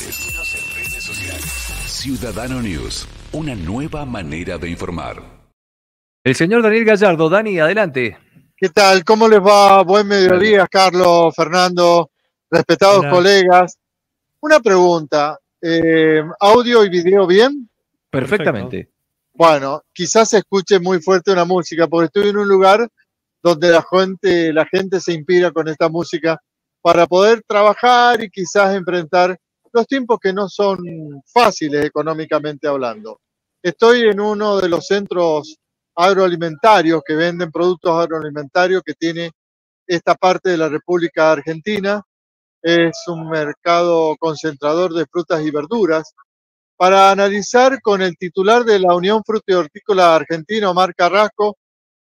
Síguenos en redes sociales. Ciudadano News, una nueva manera de informar. El señor Daniel Gallardo. Dani, adelante. ¿Qué tal? ¿Cómo les va? Buen mediodía, Carlos, Fernando, respetados colegas. Una pregunta, ¿audio y video bien? Perfectamente. Bueno, quizás se escuche muy fuerte una música, porque estoy en un lugar donde la gente se inspira con esta música para poder trabajar y quizás enfrentar los tiempos que no son fáciles económicamente hablando. Estoy en uno de los centros agroalimentarios que venden productos agroalimentarios que tiene esta parte de la República Argentina. Es un mercado concentrador de frutas y verduras. Para analizar con el titular de la Unión Fruta y Hortícola Argentina, Omar Carrasco,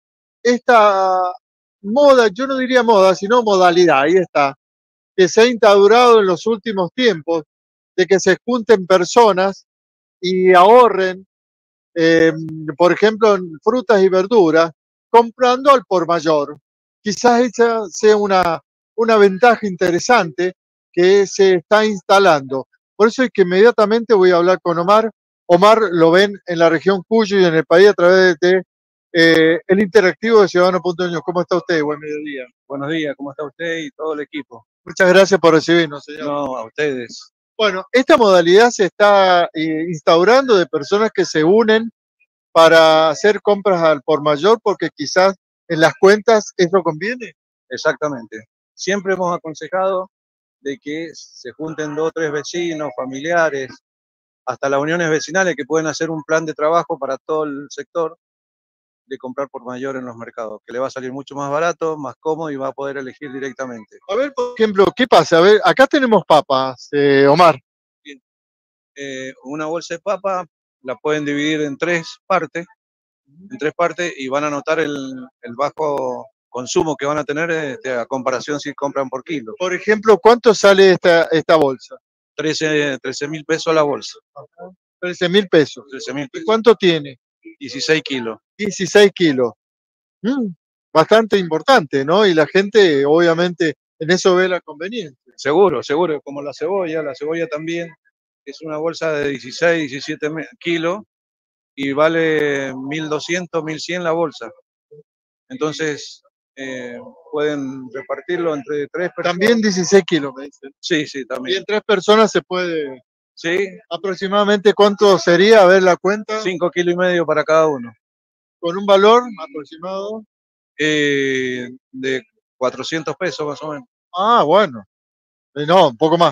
esta moda, yo no diría moda, sino modalidad, ahí está, que se ha instaurado en los últimos tiempos, de que se junten personas y ahorren, por ejemplo, en frutas y verduras, comprando al por mayor. Quizás esa sea una ventaja interesante que se está instalando. Por eso es que inmediatamente voy a hablar con Omar. Omar lo ven en la región Cuyo y en el país a través de el interactivo de Ciudadano.news. ¿Cómo está usted? Buen mediodía. Buenos días, ¿cómo está usted y todo el equipo? Muchas gracias por recibirnos, señor. No, a ustedes. Bueno, esta modalidad se está instaurando de personas que se unen para hacer compras al por mayor porque quizás en las cuentas eso conviene. Exactamente. Siempre hemos aconsejado de que se junten 2 o 3 vecinos, familiares, hasta las uniones vecinales que pueden hacer un plan de trabajo para todo el sector de comprar por mayor en los mercados, que le va a salir mucho más barato, más cómodo y va a poder elegir directamente. A ver, por ejemplo, ¿qué pasa? A ver, acá tenemos papas, Omar. Bien. Una bolsa de papa la pueden dividir en 3 partes, y van a notar el bajo consumo que van a tener a comparación si compran por kilo. Por ejemplo, ¿cuánto sale esta bolsa? 13.000 pesos la bolsa. 13.000 pesos. 13.000 ¿Y pesos. cuánto tiene? 16 kilos. 16 kilos. Bastante importante, ¿no? Y la gente, obviamente, en eso ve la conveniencia. Seguro, seguro. Como la cebolla también es una bolsa de 16, 17 kilos y vale 1.200, 1.100 la bolsa. Entonces, pueden repartirlo entre 3 personas. También 16 kilos, me dicen. Sí, Y también. en 3 personas se puede. Sí, ¿Aproximadamente cuánto sería? A ver la cuenta. 5,5 kilos para cada uno. ¿Con un valor aproximado? De 400 pesos más o menos. Ah, bueno. No, un poco más.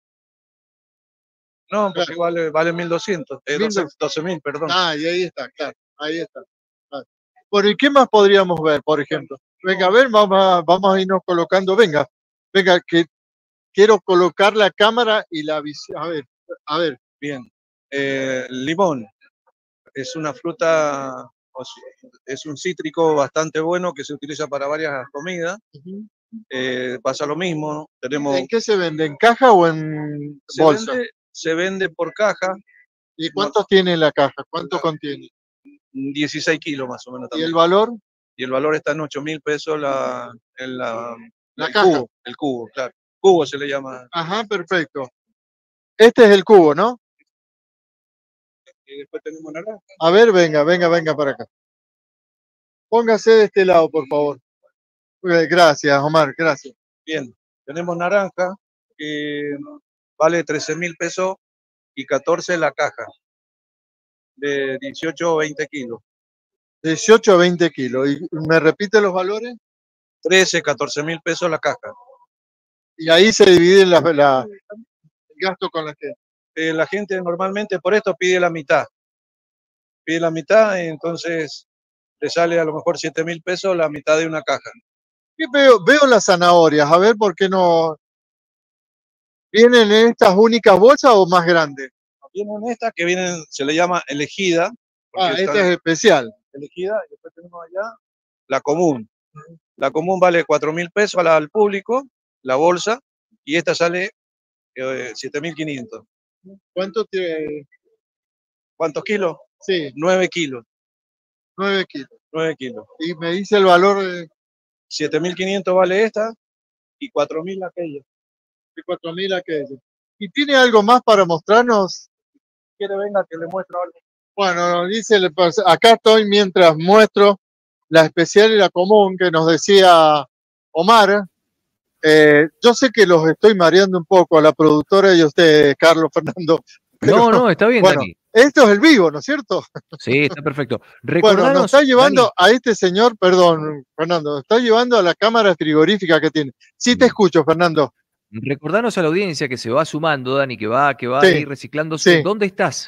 No, porque vale 1.200. 12.000, perdón. Ah, y ahí está, claro. Ahí está. Claro. Bueno, ¿y qué más podríamos ver, por ejemplo? Venga, a ver, vamos a irnos colocando. Venga, que quiero colocar la cámara y la visión. A ver. Bien. Limón es una fruta, es un cítrico bastante bueno que se utiliza para varias comidas. Pasa lo mismo. ¿En qué se vende? ¿En caja o en bolsa? Se vende por caja. ¿Y cuántos tiene la caja? ¿Cuánto contiene? 16 kilos más o menos también. ¿Y el valor? Y el valor está en 8.000 pesos el caja. cubo. El cubo, claro. Cubo se le llama. Ajá, perfecto. Este es el cubo, ¿no? Y después tenemos naranja. A ver, venga para acá. Póngase de este lado, por favor. Gracias, Omar, gracias. Bien, tenemos naranja que vale 13.000 pesos y 14 la caja, de 18 o 20 kilos. 18 a 20 kilos. ¿Y me repite los valores? 13, 14.000 pesos la caja. Y ahí se divide el gasto con la gente. La gente normalmente por esto pide la mitad. Entonces le sale a lo mejor 7.000 pesos la mitad de una caja. ¿Qué veo las zanahorias? A ver, ¿por qué no? ¿Vienen en estas únicas bolsas o más grandes? Vienen estas que vienen, se le llama elegida. Esta es especial. Elegida, y después tenemos allá la común. La común vale 4.000 pesos al público, la bolsa, y esta sale 7.500. ¿Cuánto tiene? ¿Cuántos kilos? Sí. 9 kilos. 9 kilos. 9 kilos. Y me dice el valor de 7.500 vale esta y 4.000 aquella. Y 4.000 aquella. ¿Y tiene algo más para mostrarnos? ¿Quiere venga que le muestro algo? Bueno, dice, acá estoy mientras muestro la especial y la común que nos decía Omar. Yo sé que los estoy mareando un poco a la productora y a usted, Carlos, Fernando. No, no, está bien, Bueno, Dani. esto es el vivo, ¿no es cierto? Sí, está perfecto. Bueno, nos Recordanos, está llevando Dani. a este señor, perdón, Fernando, está llevando a la cámara frigorífica que tiene. Sí te escucho, Fernando. Recordanos a la audiencia que se va sumando, Dani, que va a Sí, ir reciclándose. sí. ¿Dónde estás?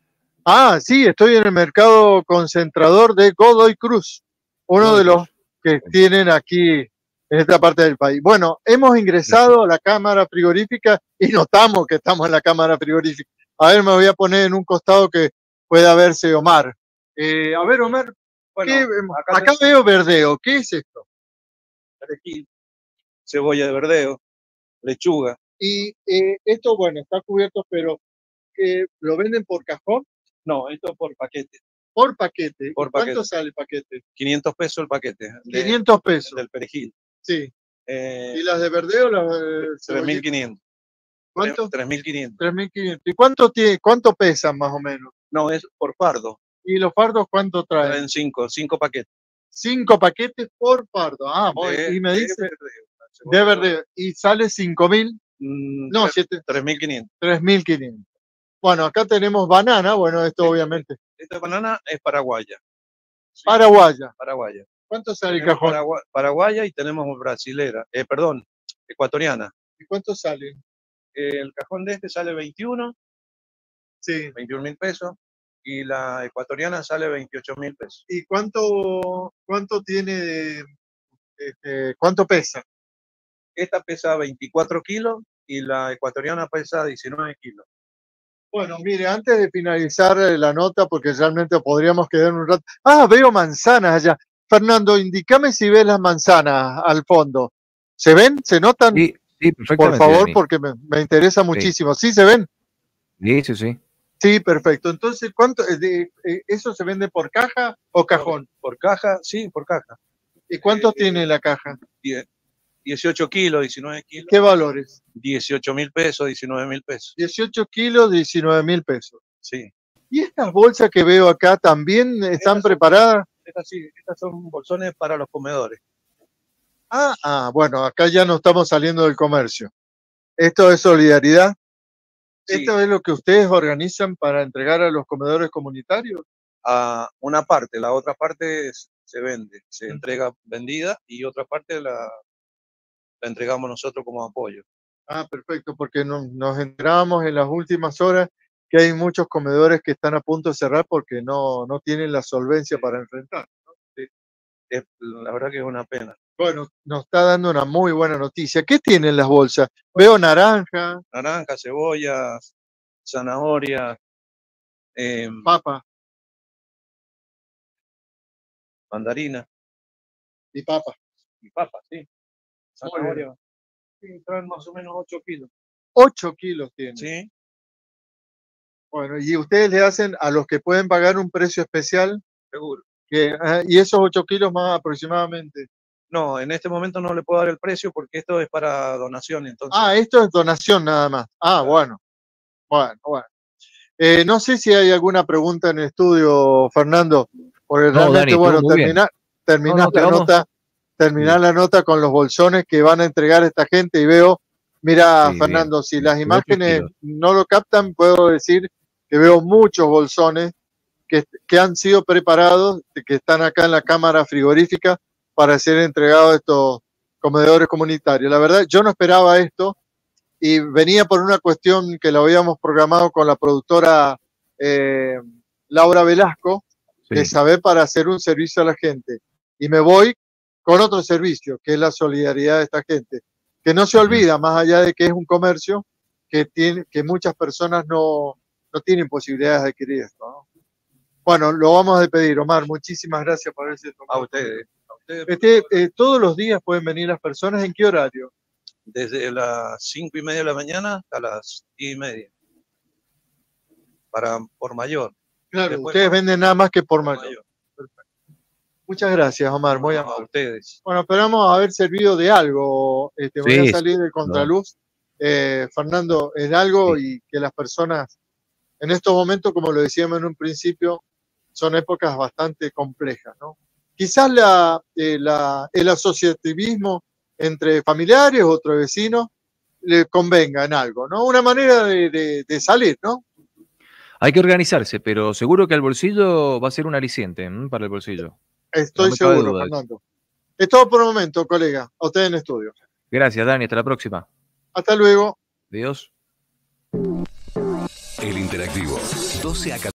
Ah, sí, estoy en el mercado concentrador de Godoy Cruz, uno de los que tienen aquí en esta parte del país. Bueno, hemos ingresado a la cámara frigorífica y notamos que estamos en la cámara frigorífica. A ver, me voy a poner en un costado que pueda verse Omar. A ver, Omar, Bueno, ¿qué, acá veo verdeo. ¿Qué es esto? perejil, cebolla de verdeo, lechuga. Y esto, bueno, está cubierto, pero ¿lo venden por cajón? No, esto por paquete. Por paquete. Por ¿Cuánto paquete. sale el paquete? 500 pesos el paquete. 500 pesos. Del perejil. Sí. ¿Y las de verdeo? 3.500. ¿Cuánto? 3.500. 3.500. ¿Y cuánto pesan más o menos? No, es por fardo. ¿Y los fardos cuánto traen? Traen 5 paquetes. 5 paquetes por fardo. Ah, y me dice de verdeo. ¿Y sale 5.000? No, 3.500. 3.500. Bueno, acá tenemos banana. Bueno, esto obviamente. Esta banana es paraguaya. Sí, paraguaya. Paraguaya. ¿Cuánto sale el cajón? Paraguaya y tenemos brasilera. Perdón, ecuatoriana. ¿Y cuánto sale? El cajón de este sale 21. Sí. 21.000 pesos. Y la ecuatoriana sale 28.000 pesos. ¿Y cuánto tiene, cuánto pesa? Esta pesa 24 kilos y la ecuatoriana pesa 19 kilos. Bueno, mire, antes de finalizar la nota, porque realmente podríamos quedar un rato. Ah, veo manzanas allá. Fernando, indícame si ves las manzanas al fondo. ¿Se ven? ¿Se notan? Sí, perfectamente. Por favor, Dani. porque me interesa muchísimo. ¿Sí se ven? Sí. Sí, perfecto. Entonces, ¿cuánto eso se vende por caja o cajón? Por caja, sí, por caja. ¿Y cuántos tiene la caja? 18 kilos, 19 kilos. ¿Qué valores? 18.000 pesos, 19.000 pesos. 18 kilos, 19.000 pesos. Sí. ¿Y estas bolsas que veo acá también están preparadas? Estas son bolsones para los comedores. Bueno, acá ya no estamos saliendo del comercio. ¿Esto es solidaridad? Sí. ¿Esto es lo que ustedes organizan para entregar a los comedores comunitarios? Una parte, la otra parte se vende, se entrega vendida y otra parte la entregamos nosotros como apoyo. Perfecto, porque nos enteramos en las últimas horas que hay muchos comedores que están a punto de cerrar porque no tienen la solvencia para enfrentar, ¿no? Sí. La verdad que es una pena. Bueno, nos está dando una muy buena noticia. ¿Qué tienen las bolsas? Veo naranja. Naranja, cebolla, zanahoria. Papa. Mandarina. Y papa. Y papa, sí. Zanahoria. Sí, traen más o menos 8 kilos. 8 kilos tienen. Sí. Bueno, ¿y ustedes le hacen a los que pueden pagar un precio especial? Seguro. ¿Y esos 8 kilos más aproximadamente? No, en este momento no le puedo dar el precio porque esto es para donación. Entonces. Esto es donación nada más. Bueno. No sé si hay alguna pregunta en el estudio, Fernando, porque realmente, Dani, terminar la nota con los bolsones que van a entregar esta gente y veo, mira, Fernando, si las imágenes no lo captan, puedo decir que veo muchos bolsones que han sido preparados, que están acá en la cámara frigorífica para ser entregados a estos comedores comunitarios. La verdad, yo no esperaba esto y venía por una cuestión que lo habíamos programado con la productora Laura Velasco, de saber para hacer un servicio a la gente. Y me voy con otro servicio, que es la solidaridad de esta gente, que no se olvida, más allá de que es un comercio, que muchas personas no tienen posibilidades de adquirir esto, ¿no? Bueno, lo vamos a despedir, Omar. Muchísimas gracias por haberse tomado. A ustedes. Todos los días pueden venir las personas. ¿En qué horario? Desde las 5:30 de la mañana hasta las 10:30. Por mayor. Claro, después ustedes venden nada más que por mayor. Perfecto. Muchas gracias, Omar. Muy amable. A ustedes. Bueno, esperamos haber servido de algo. Voy a salir de contraluz Fernando, en algo y que las personas en estos momentos, como lo decíamos en un principio, son épocas bastante complejas, ¿no? Quizás el asociativismo entre familiares, otros vecinos, le convenga en algo, ¿no? Una manera de salir, ¿no? Hay que organizarse, pero seguro que al bolsillo va a ser un aliciente para el bolsillo. Estoy No me cabe seguro, duda. Fernando. Es todo por el momento, colega. A usted en estudio. Gracias, Dani. Hasta la próxima. Hasta luego. Adiós. El Interactivo, 12 a 14.